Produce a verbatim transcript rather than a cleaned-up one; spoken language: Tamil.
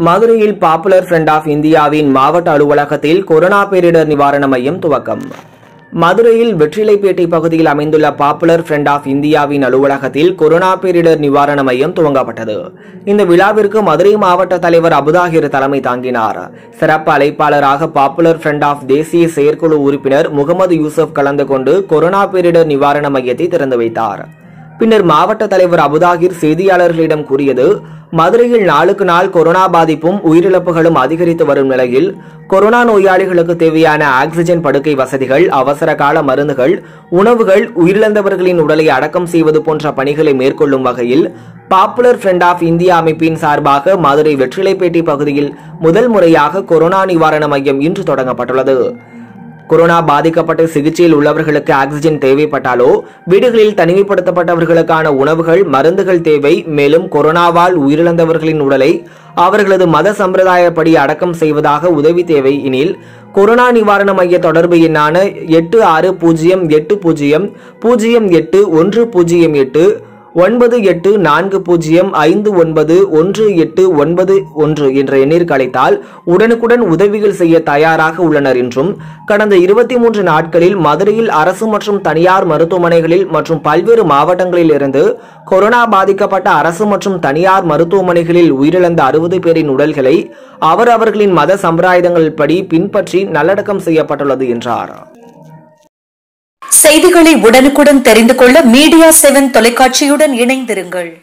மதுரையில் பாப்புலர் ஃப்ரண்ட் ஆஃப் இந்தியாவின் மாவட்ட அலுவலகத்தில் கொரோனா பேரிடர் நிவாரண மையம் துவக்கம். மதுரையில் வெற்றிலைப்பேட்டை பகுதியில் அமைந்துள்ள பாப்புலர் ஃப்ரண்ட் ஆஃப் இந்தியாவின் அலுவலகத்தில் கொரோனா பேரிடர் நிவாரண மையம் துவங்கப்பட்டது. இந்த விழாவிற்கு மதுரை மாவட்ட தலைவர் அபுதாகிர் தலைமை தாங்கினார். சிறப்பு அழைப்பாளராக பாப்புலர் ஃப்ரண்ட் ஆஃப் தேசிய செயற்குழு உறுப்பினர் முகமது யூசுப் கலந்து கொண்டு கொரோனா பேரிடர் நிவாரண மையத்தை திறந்து வைத்தார். பின்னர் மாவட்ட தலைவர் அபுதாகிர் செய்தியாளர்களிடம் கூறியது, மதுரையில் நாளுக்கு நாள் கொரோனா பாதிப்பும் உயிரிழப்புகளும் அதிகரித்து வரும் நிலையில் கொரோனா நோயாளிகளுக்கு தேவையான ஆக்சிஜன் படுக்கை வசதிகள், அவசர கால மருந்துகள், உணவுகள், உயிரிழந்தவர்களின் உடலை அடக்கம் செய்வது போன்ற பணிகளை மேற்கொள்ளும் வகையில் பாப்புலர் ஃப்ரண்ட் ஆஃப் இந்தியா அமைப்பின் சார்பாக மதுரை வெற்றிலைப்பேட்டை பகுதியில் முதல் முறையாக கொரோனா நிவாரண மையம் இன்று தொடங்கப்பட்டுள்ளது. கொரோனா பாதிக்கப்பட்ட சிகிச்சையில் உள்ளவர்களுக்கு ஆக்சிஜன் தேவைப்பட்டாலோ, வீடுகளில் தனிமைப்படுத்தப்பட்டவர்களுக்கான உணவுகள், மருந்துகள் தேவை. மேலும் கொரோனாவால் உயிரிழந்தவர்களின் உடலை அவர்களது மத சம்பிரதாயப்படி அடக்கம் செய்வதாக உதவி தேவை எனில் கொரோனா நிவாரண மைய தொடர்பு எண்ணான எட்டு ஆறு பூஜ்ஜியம் எட்டு பூஜ்ஜியம் பூஜ்ஜியம் எட்டு ஒன்று பூஜ்ஜியம் எட்டு ஒன்பது எட்டு நான்கு பூஜ்ஜியம் ஐந்து ஒன்பது ஒன்று எட்டு ஒன்பது ஒன்று என்ற எண்ணிற்கு அழைத்தால் உடனுக்குடன் உதவிகள் செய்ய தயாராக உள்ளனர் என்றும், கடந்த இருபத்தி மூன்று நாட்களில் மதுரையில் அரசு மற்றும் தனியார் மருத்துவமனைகளில் மற்றும் பல்வேறு மாவட்டங்களில் இருந்து கொரோனா பாதிக்கப்பட்ட அரசு மற்றும் தனியார் மருத்துவமனைகளில் உயிரிழந்த அறுபது பேரின் உடல்களை அவர் அவர்களின் மத சம்பிரதாயங்கள் படி பின்பற்றி நல்லடக்கம் செய்யப்பட்டுள்ளது என்றார். செய்திகளை உடனுக்குடன் தெரிந்து கொள்ள மீடியா செவன் தொலைக்காட்சியுடன் இணைந்திருங்கள்.